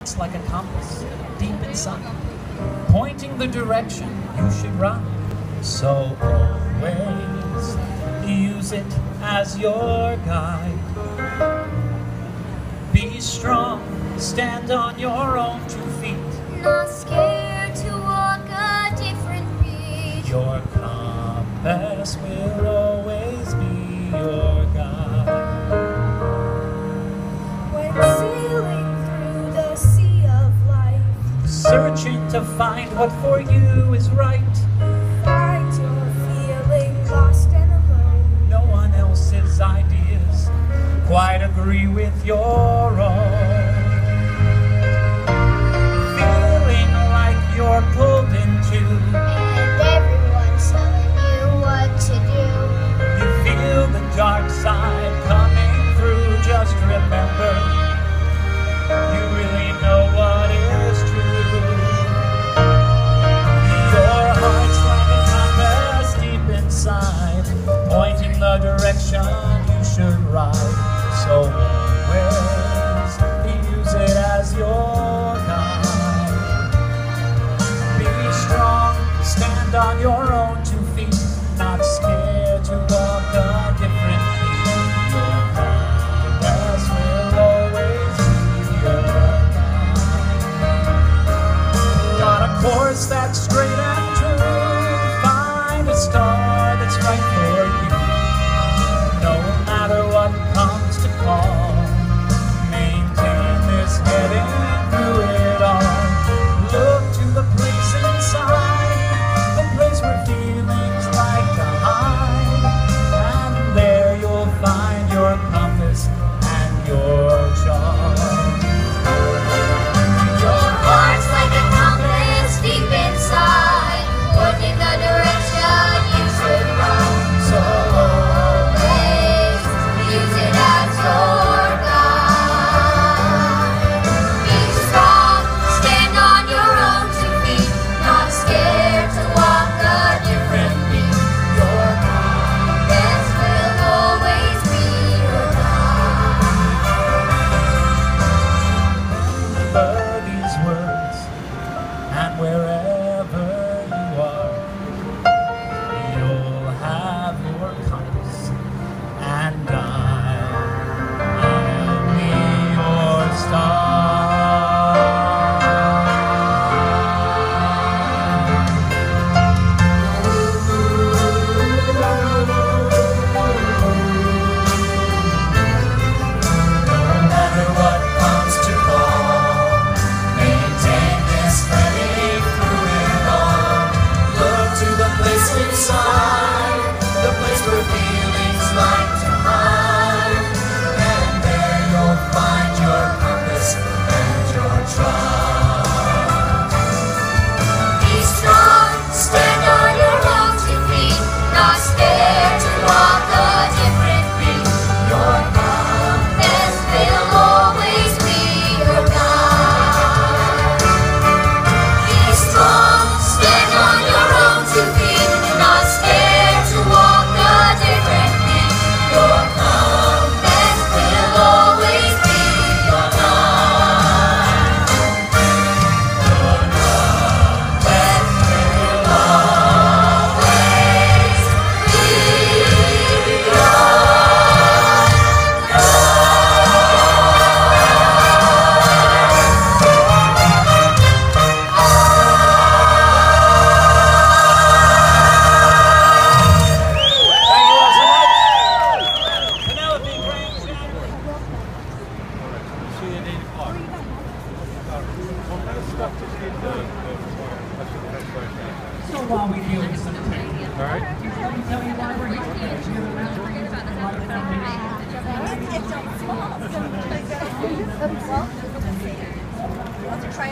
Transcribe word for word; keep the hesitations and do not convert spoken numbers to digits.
heart's like a compass deep inside, pointing the direction you should run. So always use it as your guide. Be strong, stand on your own two feet. Not scared to walk a different beat. Your compass will always be your guide. When sailing through the sea of life, Searching to find what for you is right. find your feeling lost and alone. No one else's ideas quite agree with your own. Feeling like you're pulled into, And everyone's telling you what to do. you feel the dark side coming through. Just remember, you really know what is true. Your heart's like a compass deep inside, pointing the direction you should ride. So always use it as your guide. Be strong, stand on your own two feet, not scared to walk a different beat. Your compass will always be your guide. Got a course that's straight and true. Find a star that's right for you. No matter what comes to call, maintain this heading through it all. Look to the place inside, the place where feelings like to hide. And there you'll find your compass and your charm. Your heart's like a compass deep inside, pointing the direction you should run. So Always use it as your guide. Be strong, stand on your own two feet, not scared to walk a different beat. your This will always be your guide. remember these words, and wherever you are, you'll have your compass, and I'll be your star. No matter what comes to call, maintain this heading through it all. Look to the place inside, the place where feelings like to hide. And there you'll find your compass and your tribe. Be strong, stand on your own two feet, not scared to walk a different beat. Your compass will always be your guide. Be strong, stand on your own two feet, not scared to walk a different beat. Your compass will always be your guide. Your compass will always be your Thank you all so much. Penelope Granger. See you at eight o'clock. So while we deal with some technique, All right. let me tell you why we're here. Well,